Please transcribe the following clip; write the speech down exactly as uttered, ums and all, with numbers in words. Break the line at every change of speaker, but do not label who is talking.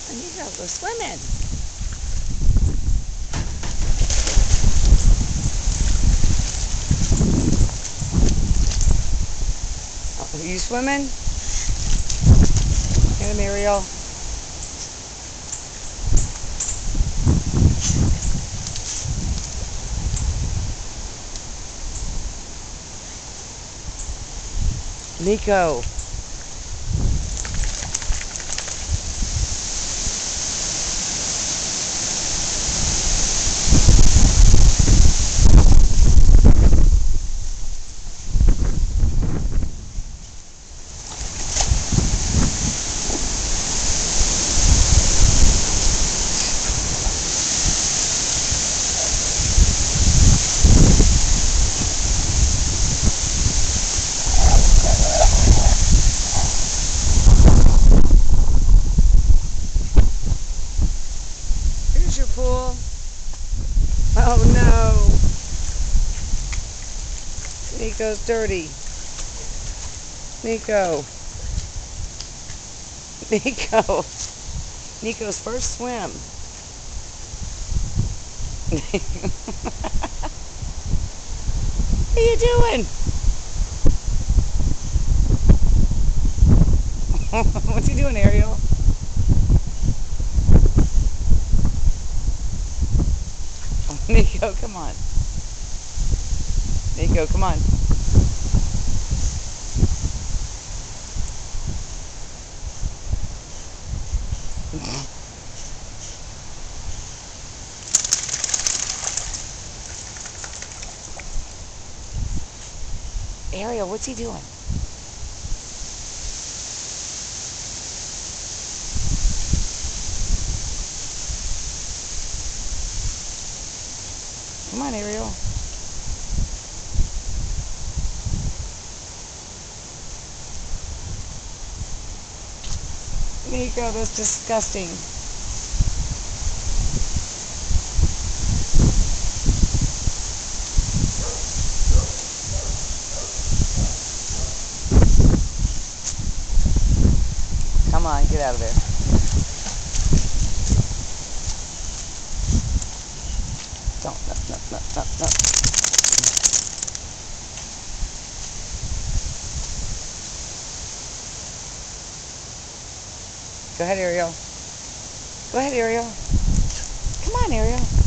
Nico, go swimming. Oh, are you swimming? Get him, Ariel. Nico. Here's your pool. Oh no. Nico's dirty. Nico. Nico. Nico's first swim. What are you doing? What's he doing, Ariel? Nico, come on. Nico, come on. Ariel, what's he doing? Come on, Ariel. Nico, that's disgusting. Come on, get out of there. Don't, no, no, no, no, no. Go ahead, Ariel. Go ahead, Ariel. Come on, Ariel.